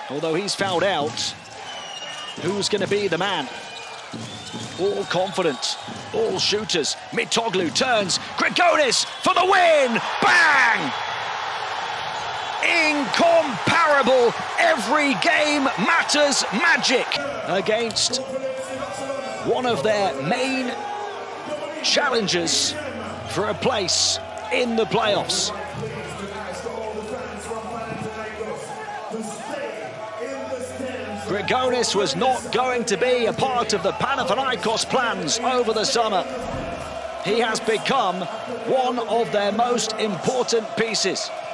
Although he's fouled out, who's going to be the man? All confident, all shooters. Mitoglu turns, Grigonis for the win! Bang! Incomparable, every game matters magic against one of their main challengers for a place in the playoffs. Grigonis was not going to be a part of the Panathinaikos plans over the summer. He has become one of their most important pieces.